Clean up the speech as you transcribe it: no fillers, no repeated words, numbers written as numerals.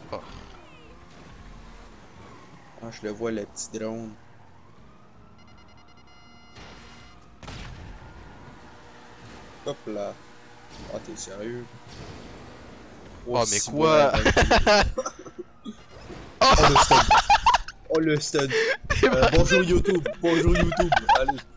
Oh. Ah, je le vois, le petit drone. Hop là. Ah, t'es sérieux? Oh, mais si quoi? voilà, oh, le stun. Oh, le stun. Bonjour YouTube. Bonjour YouTube. Allez.